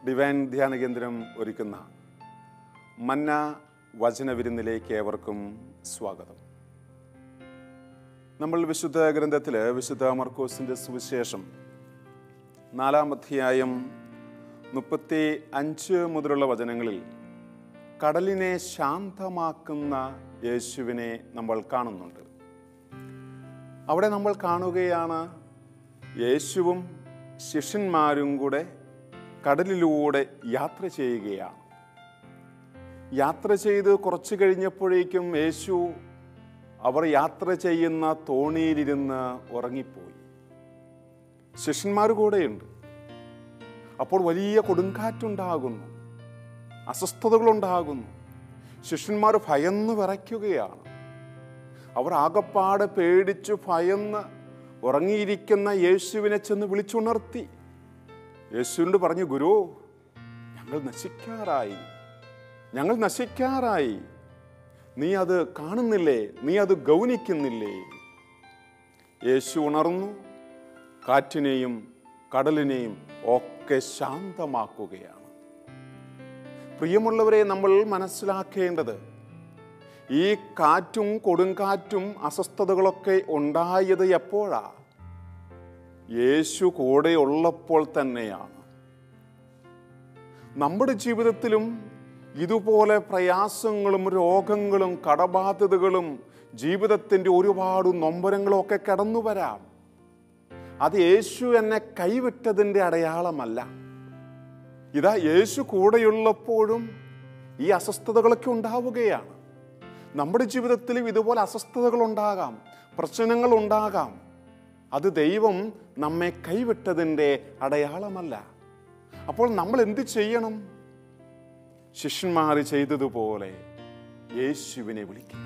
Divine ധ്യാന കേന്ദ്രം ഒരുക്കുന്ന മന്ന വചന വിരുന്നിലേക്ക് ഏവർക്കും സ്വാഗതം. നമ്മൾ വിശുദ്ധ ഗ്രന്ഥത്തിൽ വിശുദ്ധ മർക്കോസിൻ്റെ സുവിശേഷം 4-ാം അധ്യായം 35 മുതലുള്ള വചനങ്ങളിൽ കടലിനെ ശാന്തമാക്കുന്ന യേശുവിനെ നമ്മൾ കാണുന്നുണ്ട്. അവിടെ നമ്മൾ കാണുകയാണ് യേശുവും ശിഷ്യന്മാരും കൂടെ കടലിലൂടെ യാത്ര ചെയ്യുകയാണ്. യാത്ര ചെയ്ത് കുറച്ച് കഴിഞ്ഞപ്പോഴേക്കും യേശു അവർ യാത്ര ചെയ്യുന്ന തോണിയിലിരുന്ന് ഉറങ്ങിപ്പോയി. ശിഷ്യന്മാർ കൂടെയുണ്ട്. അപ്പോൾ വലിയ കൊടുങ്കാറ്റുണ്ടാകുന്നു, അസ്വസ്ഥതകളുണ്ടാകുന്നു. ശിഷ്യന്മാർ ഭയന്ന് വിറയ്ക്കുകയാണ്. അവർ ആകപ്പാടെ പേടിച്ചു ഭയന്ന് ഉറങ്ങിയിരിക്കുന്ന യേശുവിനെ ചെന്ന് വിളിച്ചുണർത്തി. യേശുവിനോട് പറഞ്ഞു, ഗുരു, ഞങ്ങൾ നശിക്കാറായി. നീ അത് കാണുന്നില്ലേ? നീ അത് ഗൗനിക്കുന്നില്ലേ? യേശു ഉണർന്നു കാറ്റിനെയും കടലിനെയും ഒക്കെ ശാന്തമാക്കുകയാണ്. പ്രിയമുള്ളവരെ, നമ്മൾ മനസ്സിലാക്കേണ്ടത് ഈ കാറ്റും കൊടുങ്കാറ്റും അസ്വസ്ഥതകളൊക്കെ ഉണ്ടായത് എപ്പോഴാ? യേശു കൂടെ ഉള്ളപ്പോൾ തന്നെയാണ്. നമ്മുടെ ജീവിതത്തിലും ഇതുപോലെ പ്രയാസങ്ങളും രോഗങ്ങളും കടബാധ്യതകളും ജീവിതത്തിൻ്റെ ഒരുപാട് നൊമ്പരങ്ങളും ഒക്കെ കടന്നു വരാം. അത് യേശു എന്നെ കൈവിട്ടതിൻ്റെ അടയാളമല്ല. ഇതാ, യേശു കൂടെയുള്ളപ്പോഴും ഈ അസ്വസ്ഥതകളൊക്കെ ഉണ്ടാവുകയാണ്. നമ്മുടെ ജീവിതത്തിലും ഇതുപോലെ അസ്വസ്ഥതകൾ ഉണ്ടാകാം, പ്രശ്നങ്ങൾ ഉണ്ടാകാം. അത് ദൈവം നമ്മെ കൈവിട്ടതിൻ്റെ അടയാളമല്ല. അപ്പോൾ നമ്മൾ എന്ത് ചെയ്യണം? ശിഷ്യന്മാർ ചെയ്തതുപോലെ യേശുവിനെ വിളിക്കുക.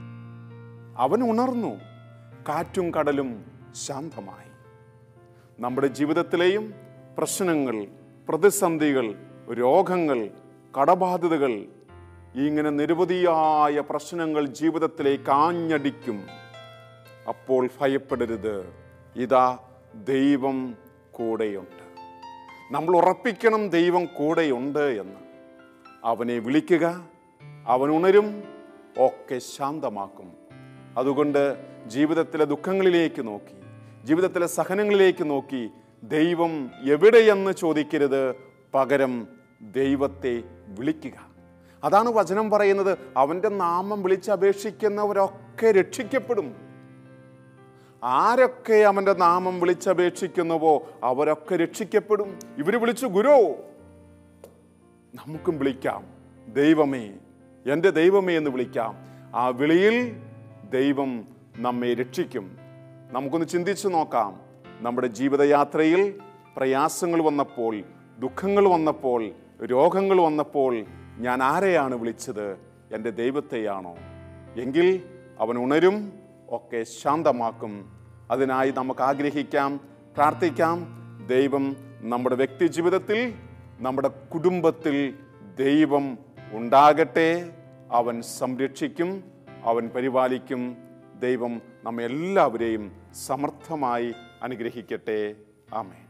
അവൻ ഉണർന്നു, കാറ്റും കടലും ശാന്തമായി. നമ്മുടെ ജീവിതത്തിലെയും പ്രശ്നങ്ങൾ, പ്രതിസന്ധികൾ, രോഗങ്ങൾ, കടബാധ്യതകൾ, ഇങ്ങനെ നിരവധിയായ പ്രശ്നങ്ങൾ ജീവിതത്തിലേക്ക് ആഞ്ഞടിക്കും. അപ്പോൾ ഭയപ്പെടരുത്, ഇതാ ദൈവം കൂടെയുണ്ട്. നമ്മൾ ഉറപ്പിക്കണം ദൈവം കൂടെയുണ്ട് എന്ന്. അവനെ വിളിക്കുക, അവൻ ഉണരും, ഒക്കെ ശാന്തമാക്കും. അതുകൊണ്ട് ജീവിതത്തിലെ ദുഃഖങ്ങളിലേക്ക് നോക്കി, ജീവിതത്തിലെ സഹനങ്ങളിലേക്ക് നോക്കി ദൈവം എവിടെയെന്ന് ചോദിക്കരുത്, പകരം ദൈവത്തെ വിളിക്കുക. അതാണ് വചനം പറയുന്നത്, അവൻ്റെ നാമം വിളിച്ചപേക്ഷിക്കുന്നവരൊക്കെ രക്ഷിക്കപ്പെടും. ആരൊക്കെ അവൻ്റെ നാമം വിളിച്ചപേക്ഷിക്കുന്നുവോ അവരൊക്കെ രക്ഷിക്കപ്പെടും. ഇവർ വിളിച്ചു, ഗുരു, നമുക്കും വിളിക്കാം, ദൈവമേ, എൻ്റെ ദൈവമേ എന്ന് വിളിക്കാം. ആ വിളിയിൽ ദൈവം നമ്മെ രക്ഷിക്കും. നമുക്കൊന്ന് ചിന്തിച്ചു നോക്കാം. നമ്മുടെ ജീവിതയാത്രയിൽ പ്രയാസങ്ങൾ വന്നപ്പോൾ, ദുഃഖങ്ങൾ വന്നപ്പോൾ, രോഗങ്ങൾ വന്നപ്പോൾ ഞാൻ ആരെയാണ് വിളിച്ചത്? എൻ്റെ ദൈവത്തെയാണോ? എങ്കിൽ അവൻ ഉണരും, ഒക്കെ ശാന്തമാക്കും. അതിനായി നമുക്ക് ആഗ്രഹിക്കാം, പ്രാർത്ഥിക്കാം. ദൈവം നമ്മുടെ വ്യക്തി ജീവിതത്തിൽ, നമ്മുടെ കുടുംബത്തിൽ ദൈവം ഉണ്ടാകട്ടെ. അവൻ സംരക്ഷിക്കും, അവൻ പരിപാലിക്കും. ദൈവം നമ്മെല്ലാവരെയും സമർത്ഥമായി അനുഗ്രഹിക്കട്ടെ. ആമേൻ.